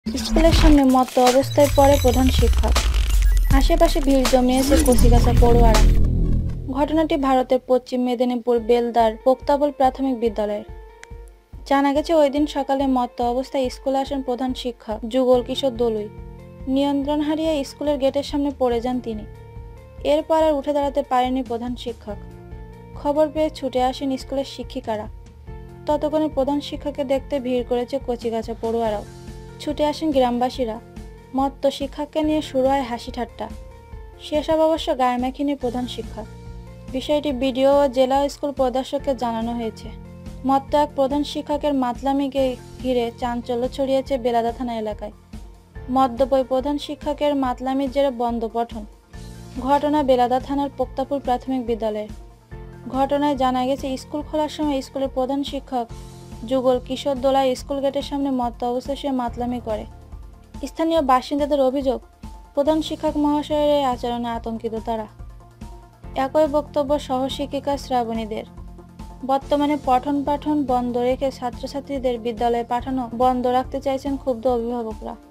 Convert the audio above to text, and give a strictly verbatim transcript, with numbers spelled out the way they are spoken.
স্কুলের সামনে মত্ত অবস্থায় পড়ে প্রধান শিক্ষক। আশেপাশে ভিড় জমিয়েছে কচিকাঁচা পড়ুয়ারা। ঘটনাটি ভারতের পশ্চিম মেদিনীপুর বেলদার পোক্তাবল প্রাথমিক বিদ্যালয়ের। জানা গেছে, ওই দিন সকালে মত্ত অবস্থায় স্কুলে আসেন প্রধান শিক্ষক যুগল কিশোর দলুই। নিয়ন্ত্রণ হারিয়ে স্কুলের গেটের সামনে পড়ে যান তিনি। এরপর আর উঠে দাঁড়াতে পারেননি প্রধান শিক্ষক। খবর পেয়ে ছুটে আসেন স্কুলের শিক্ষিকারা। ততক্ষণে প্রধান শিক্ষককে দেখতে ভিড় করেছে কচিকাঁচা পড়ুয়ারাও। ছুটে আসেন গ্রামবাসীরা। মত্ত শিক্ষককে নিয়ে শুরু হয় হাসি ঠাট্টা। সেসব অবশ্য গায়ে মাখেনি প্রধান শিক্ষক। বিষয়টি বিডিও ও জেলা স্কুল পরিদর্শককে জানানো হয়েছে। মত্ত এক প্রধান শিক্ষকের মাতলামিকে ঘিরে চাঞ্চল্য ছড়িয়েছে বেলাদা থানা এলাকায়। মদ্যপ প্রধান শিক্ষকের মাতলামির জেরে বন্ধ পঠন। ঘটনা বেলাদা থানার পোক্তাপুর প্রাথমিক বিদ্যালয়ের। ঘটনায় জানা গেছে, স্কুল খোলার সময় স্কুলের প্রধান শিক্ষক যুগল কিশোর দোলাই স্কুল গেটের সামনে মত্ত অবস্থায় সে মাতলামি করে। স্থানীয় বাসিন্দাদের অভিযোগ, প্রধান শিক্ষক মহাশয়ের এই আচরণে আতঙ্কিত তারা। একই বক্তব্য সহশিক্ষিকা শ্রাবণীদের। বর্তমানে পঠন পাঠন বন্ধ রেখে ছাত্রছাত্রীদের বিদ্যালয়ে পাঠানো বন্ধ রাখতে চাইছেন ক্ষুব্ধ অভিভাবকরা।